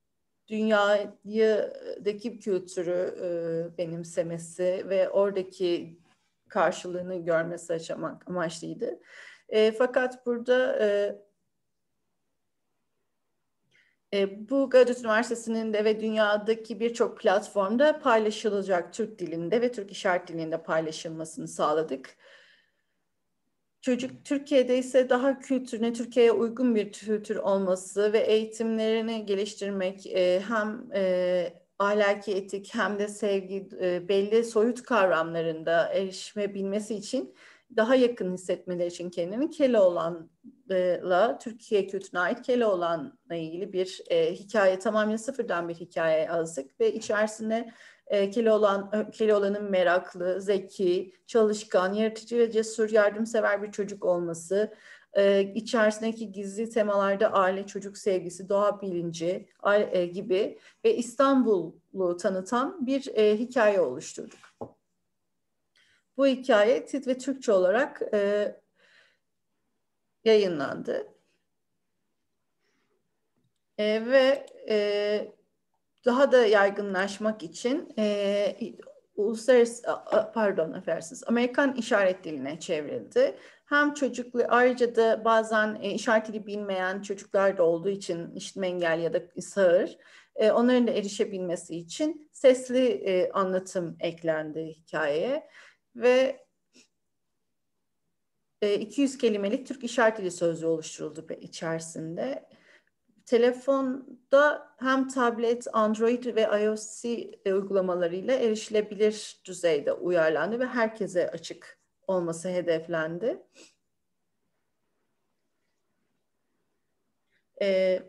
dünyadaki kültürü e, benimsemesi ve oradaki karşılığını görmesi açamak amaçlıydı. E, fakat burada e, e, bu Gallaudet Üniversitesi'nin de ve dünyadaki birçok platformda paylaşılacak Türk dilinde ve Türk işaret dilinde paylaşılmasını sağladık. Çocuk Türkiye'de ise daha kültürüne, Türkiye'ye uygun bir kültür olması ve eğitimlerini geliştirmek e, hem e, ahlaki etik hem de sevgi e, belli soyut kavramlarında erişme bilmesi için daha yakın hissetmeleri için kendini Keloğlan'la, Türkiye kültürüne ait Keloğlan'la ilgili bir e, hikaye, tamamen sıfırdan bir hikaye yazdık ve içerisinde e, Keloğlan, Keloğlan'ın meraklı, zeki, çalışkan, yaratıcı ve cesur, yardımsever bir çocuk olması, e, içerisindeki gizli temalarda aile, çocuk sevgisi, doğa bilinci aile, e, gibi ve İstanbul'u tanıtan bir e, hikaye oluşturduk. Bu hikaye Tit ve Türkçe olarak e, yayınlandı. E, ve e, daha da yaygınlaşmak için e, uluslararası, pardon affedersiniz, Amerikan işaret diline çevrildi. Hem çocuklu, ayrıca da bazen e, işaret dili bilmeyen çocuklar da olduğu için, işitme engelli ya da sağır, e, onların da erişebilmesi için sesli e, anlatım eklendi hikayeye ve iki yüz kelimelik Türk İşaret Dili sözlüğü oluşturuldu içerisinde. Telefonda hem tablet, Android ve iOS uygulamalarıyla erişilebilir düzeyde uyarlandı ve herkese açık olması hedeflendi. Ee,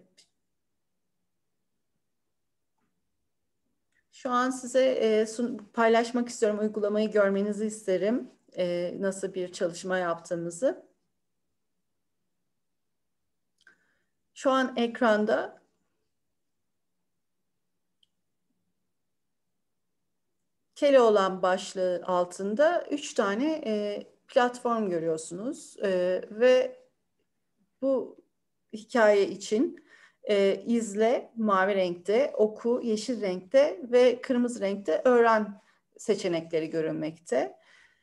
şu an size e, sun, paylaşmak istiyorum, uygulamayı görmenizi isterim. E, nasıl bir çalışma yaptığımızı. Şu an ekranda Keloğlan başlığı altında üç tane e, platform görüyorsunuz e, ve bu hikaye için e, izle mavi renkte, oku yeşil renkte ve kırmızı renkte öğren seçenekleri görünmekte.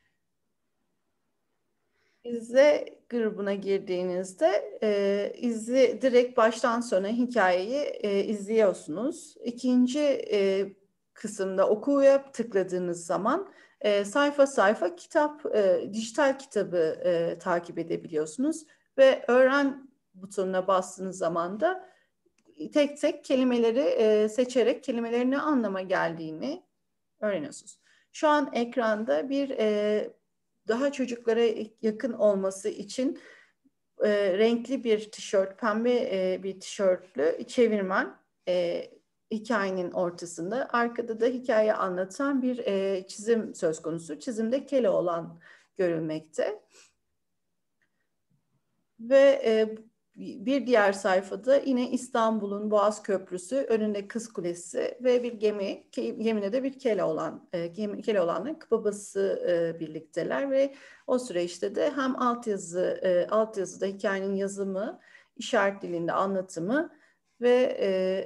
İzle grubuna girdiğinizde e, izle, direkt baştan sona hikayeyi e, izliyorsunuz. İkinci e, kısımda okuya tıkladığınız zaman e, sayfa sayfa kitap, e, dijital kitabı e, takip edebiliyorsunuz ve öğren butonuna bastığınız zaman da tek tek kelimeleri e, seçerek kelimelerin ne anlama geldiğini öğreniyorsunuz. Şu an ekranda bir e, daha çocuklara yakın olması için e, renkli bir tişört, pembe e, bir tişörtlü çevirmen e, hikayenin ortasında. Arkada da hikaye anlatan bir e, çizim söz konusu. Çizimde Keloğlan görülmekte. Ve e, bir diğer sayfada yine İstanbul'un Boğaz Köprüsü, önünde Kız Kulesi ve bir gemi, gemide de bir Keloğlan, e, Keloğlan'la babası e, birlikteler ve o süreçte de hem altyazı, e, altyazıda hikayenin yazımı, işaret dilinde anlatımı ve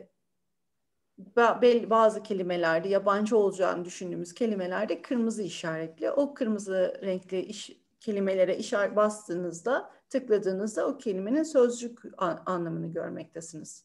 e, bazı kelimelerde, yabancı olacağını düşündüğümüz kelimelerde kırmızı işaretli. O kırmızı renkli iş, kelimelere işaret bastığınızda, tıkladığınızda o kelimenin sözcük anlamını görmektesiniz.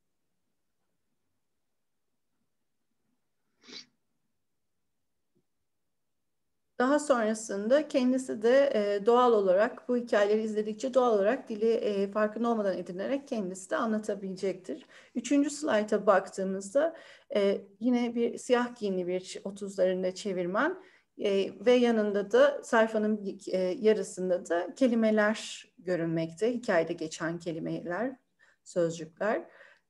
Daha sonrasında kendisi de e, doğal olarak bu hikayeleri izledikçe doğal olarak dili e, farkında olmadan edinerek kendisi de anlatabilecektir. Üçüncü slayta baktığımızda e, yine bir siyah giyimli bir otuzlarında çevirmen e, ve yanında da sayfanın e, yarısında da kelimeler görünmekte. Hikayede geçen kelimeler, sözcükler.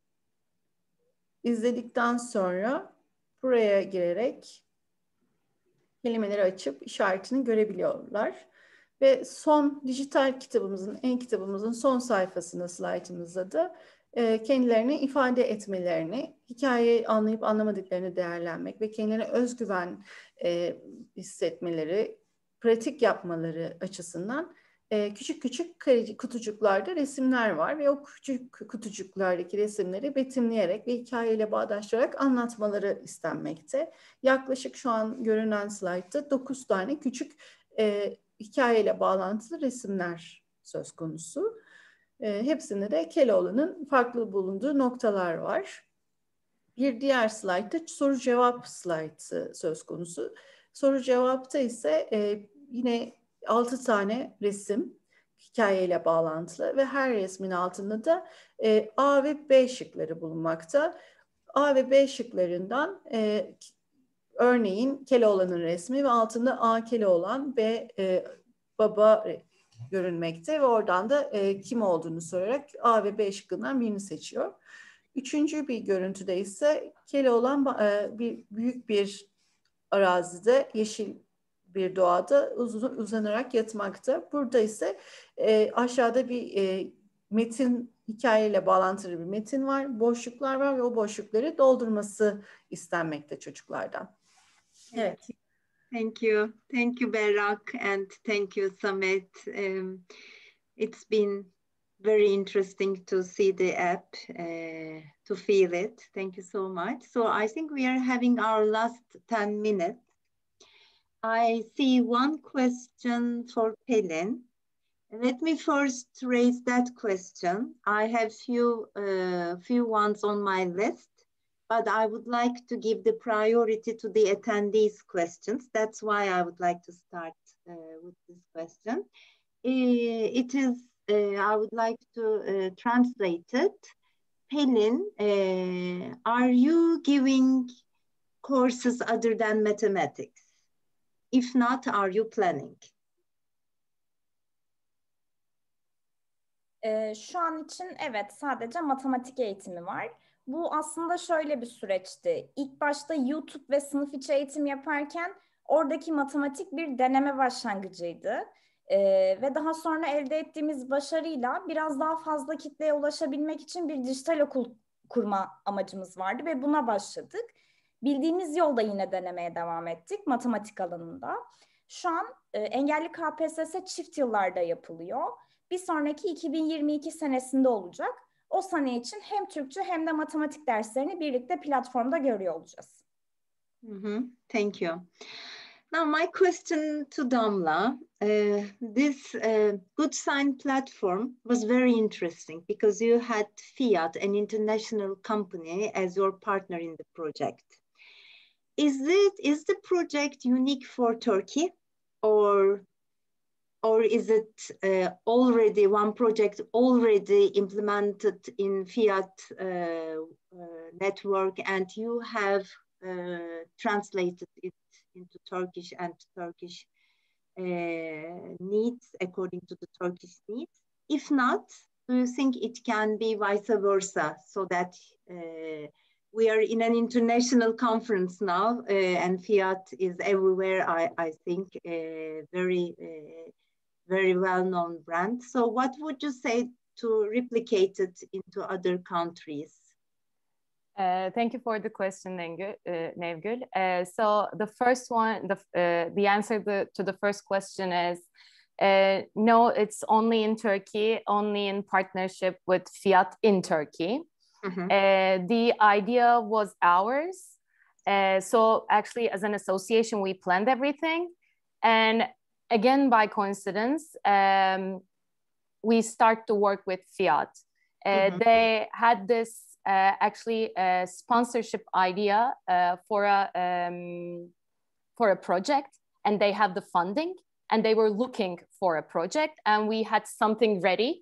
İzledikten sonra buraya girerek kelimeleri açıp işaretini görebiliyorlar. Ve son dijital kitabımızın, en kitabımızın son sayfasında, slaytımızda da e, kendilerini ifade etmelerini, hikayeyi anlayıp anlamadıklarını değerlenmek ve kendilerine özgüven e, hissetmeleri, pratik yapmaları açısından e, küçük küçük kutucuklarda resimler var ve o küçük kutucuklardaki resimleri betimleyerek ve hikayeyle bağdaştırarak anlatmaları istenmekte. Yaklaşık şu an görünen slaytta dokuz tane küçük e, hikayeyle bağlantılı resimler söz konusu. E, hepsinde de Keloğlan'ın farklı bulunduğu noktalar var. Bir diğer slaytta soru cevap slaytı söz konusu. Soru cevapta ise e, yine altı tane resim hikayeyle bağlantılı ve her resmin altında da e, A ve B şıkları bulunmakta. A ve B şıklarından e, örneğin Keloğlan'ın resmi ve altında A Keloğlan, B e, baba görünmekte ve oradan da e, kim olduğunu sorarak A ve B şıkkından birini seçiyor. Üçüncü bir görüntüde ise Keloğlan e, bir büyük bir arazide, yeşil bir doğada uzun, uzanarak yatmakta. Burada ise e, aşağıda bir e, metin, hikayeyle bağlantılı bir metin var, boşluklar var ve o boşlukları doldurması istenmekte çocuklardan. Evet. Thank you. Thank you, Berrak, and thank you, Samet. Um, it's been very interesting to see the app, uh, to feel it. Thank you so much. So I think we are having our last ten minutes. I see one question for Pelin. Let me first raise that question. I have few, uh, few ones on my list, but I would like to give the priority to the attendees' questions. That's why I would like to start uh, with this question. It is, uh, I would like to uh, translate it. Pelin, uh, are you giving courses other than mathematics? If not, are you planning? Ee, şu an için evet, sadece matematik eğitimi var. Bu aslında şöyle bir süreçti. İlk başta YouTube ve sınıf içi eğitim yaparken oradaki matematik bir deneme başlangıcıydı. Ee, ve daha sonra elde ettiğimiz başarıyla biraz daha fazla kitleye ulaşabilmek için bir dijital okul kurma amacımız vardı ve buna başladık. Bildiğimiz yolda yine denemeye devam ettik matematik alanında. Şu an e, engelli K P S S çift yıllarda yapılıyor. Bir sonraki iki bin yirmi iki senesinde olacak. O sene için hem Türkçe hem de matematik derslerini birlikte platformda görüyor olacağız. Mm-hmm. Thank you. Now my question to Damla, uh, this uh, Good Sign platform was very interesting because you had Fiat, an international company, as your partner in the project. Is it is the project unique for Turkey, or or is it uh, already one project already implemented in Fiat uh, uh, network, and you have uh, translated it into Turkish and Turkish uh, needs according to the Turkish needs? If not, do you think it can be vice versa, so that uh, we are in an international conference now, uh, and Fiat is everywhere, I, I think, uh, very, uh, very well-known brand. So what would you say to replicate it into other countries? Uh, thank you for the question, Nevgül. Uh, Nevgül. Uh, so the first one, the, uh, the answer the, to the first question is, uh, no, it's only in Turkey, only in partnership with Fiat in Turkey. Mm-hmm. Uh, the idea was ours. Uh, so actually, as an association, we planned everything. And again, by coincidence, um, we start to work with Fiat. Uh, mm-hmm. They had this uh, actually a sponsorship idea uh, for a um, for a project, and they have the funding, and they were looking for a project, and we had something ready.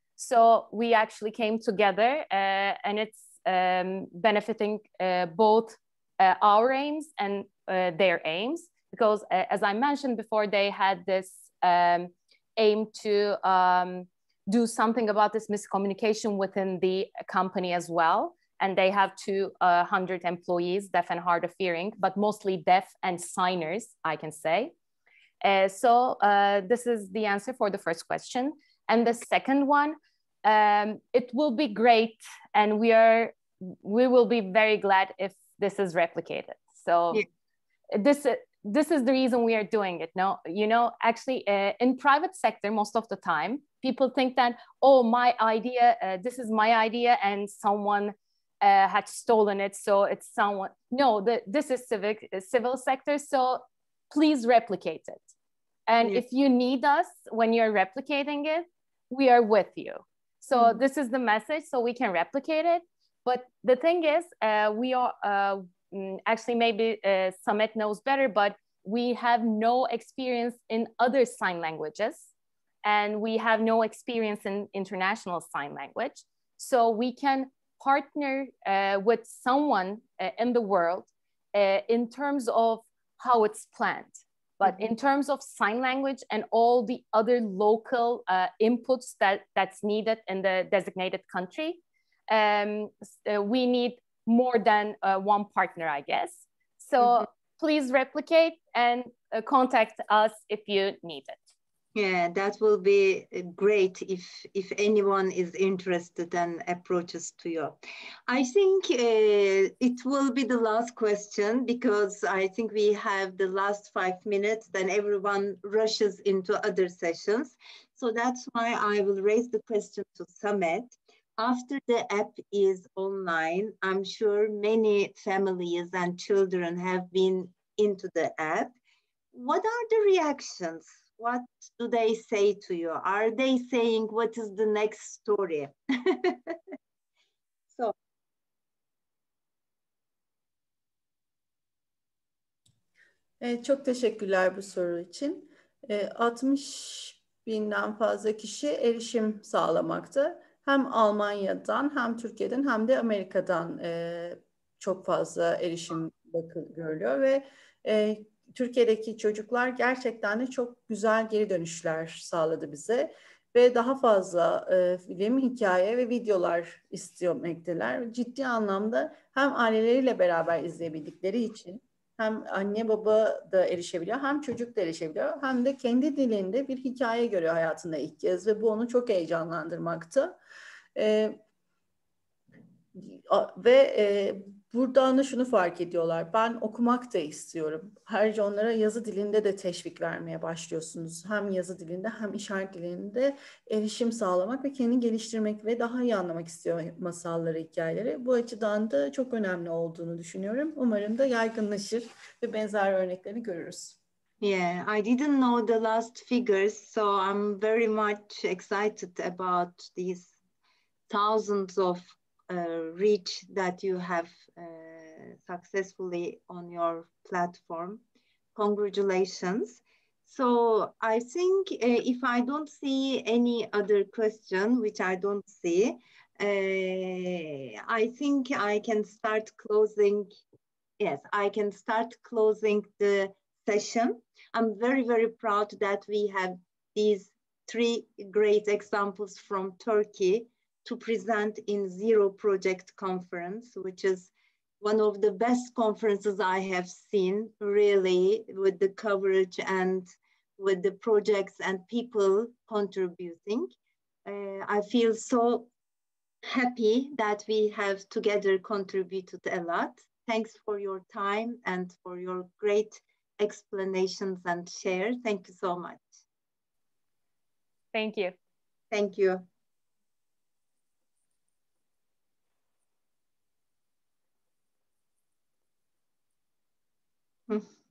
So we actually came together, uh, and it's um, benefiting uh, both uh, our aims and uh, their aims, because uh, as I mentioned before, they had this um, aim to um, do something about this miscommunication within the company as well. And they have two hundred employees, deaf and hard of hearing, but mostly deaf and signers, I can say. Uh, so uh, this is the answer for the first question. And the second one, um, it will be great, and we are we will be very glad if this is replicated. So yeah. this this is the reason we are doing it. No, you know, actually, uh, in private sector, most of the time, people think that, oh, my idea, uh, this is my idea, and someone uh, had stolen it, so it's someone. No, the, this is civic civil sector, so please replicate it. And yeah. if you need us when you're replicating it, we are with you. So mm-hmm. this is the message, so we can replicate it. But the thing is, uh, we are uh, actually maybe uh, Samet knows better, but we have no experience in other sign languages, and we have no experience in international sign language. So we can partner uh, with someone uh, in the world uh, in terms of how it's planned. But Mm-hmm. in terms of sign language and all the other local uh, inputs that, that's needed in the designated country, um, uh, we need more than uh, one partner, I guess. So mm-hmm. please replicate and uh, contact us if you need it. Yeah, that will be great if if anyone is interested and approaches to you. I think uh, it will be the last question, because I think we have the last five minutes, then everyone rushes into other sessions. So that's why I will raise the question to Samet. After the app is online, I'm sure many families and children have been into the app. What are the reactions? What do they say to you? Are they saying, what is the next story? So. Evet, çok teşekkürler bu soru için. E, altmış binden fazla kişi erişim sağlamakta. Hem Almanya'dan hem Türkiye'den hem de Amerika'dan e, çok fazla erişim bakı görülüyor ve e, Türkiye'deki çocuklar gerçekten de çok güzel geri dönüşler sağladı bize ve daha fazla e, film, hikaye ve videolar istemekteler. Ciddi anlamda hem aileleriyle beraber izleyebildikleri için hem anne baba da erişebiliyor, hem çocuk da erişebiliyor, hem de kendi dilinde bir hikaye görüyor hayatında ilk kez ve bu onu çok heyecanlandırmakta. Ee, ve e, buradan da şunu fark ediyorlar. Ben okumak da istiyorum. Ayrıca onlara yazı dilinde de teşvik vermeye başlıyorsunuz. Hem yazı dilinde hem işaret dilinde erişim sağlamak ve kendini geliştirmek ve daha iyi anlamak istiyor masalları, hikayeleri. Bu açıdan da çok önemli olduğunu düşünüyorum. Umarım da yaygınlaşır ve benzer örneklerini görürüz. Yeah, I didn't know the last figures, so I'm very much excited about these thousands of Uh, reach that you have uh, successfully on your platform. Congratulations. So I think uh, if I don't see any other question, which I don't see, uh, I think I can start closing. Yes, I can start closing the session. I'm very, very proud that we have these three great examples from Turkey to present in Zero Project Conference, which is one of the best conferences I have seen, really, with the coverage and with the projects and people contributing. Uh, I feel so happy that we have together contributed a lot. Thanks for your time and for your great explanations and share. Thank you so much. Thank you. Thank you. Hmm.